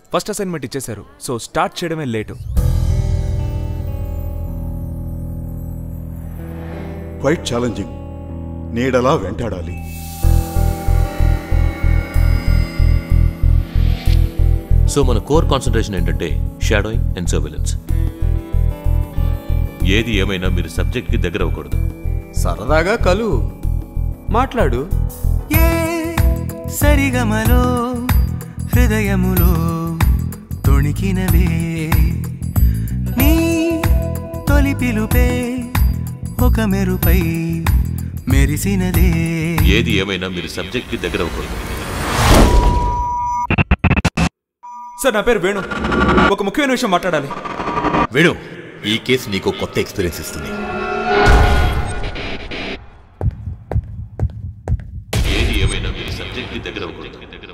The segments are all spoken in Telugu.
ఫస్ట్ అసైన్మెంట్ ఇచ్చేశారు, సో స్టార్ట్ చేయడమే లేటు. Quite challenging. నీడలా వెంటాడాలి. సో మన కోర్ కాన్సన్ట్రేషన్ ఏంటంటే షాడోయింగ్ అండ్ సర్వేలెన్స్. ఏది ఏమైనా మీరు సబ్జెక్ట్కి దగ్గర అవ్వకూడదు. సరదాగా కలు మాట్లాడు. ఏ సరిగమలో హృదయములో తొణికినవే నీ తొలి పిలుపే ఒక మెరుపై మెరిసినదే. ఏది ఏమైనా మీరు సబ్జెక్ట్కి దగ్గర అవ్వకూడదు. సార్, నా పేరు వేణు. ఒక ముఖ్యమైన విషయం మాట్లాడాలి. వేణు, ఈ కేసు నీకు కొత్త ఎక్స్పీరియన్స్ ఇస్తుంది. ఏది ఏమైనా మీరు సబ్జెక్ట్కి దగ్గర అవ్వకూడదు.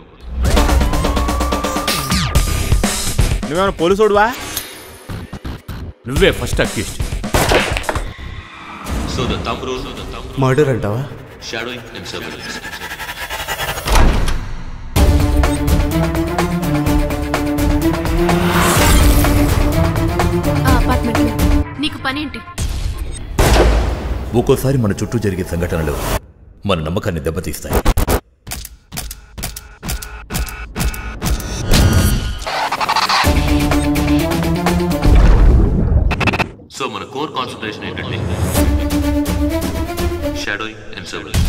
నువ్వేమైనా పోలీసోడువా? నువ్వే first accused. So the thumb rule murder అంటావా? Shadowing and surveillance. నీకు పనేంటి? ఒక్కోసారి మన చుట్టూ జరిగే సంఘటనలు మన నమ్మకాన్ని దెబ్బతీస్తాయి. సో మన కోర్ కాన్సన్ట్రేషన్ ఏంటంటే షాడోయింగ్ అండ్ సర్వేలెన్స్.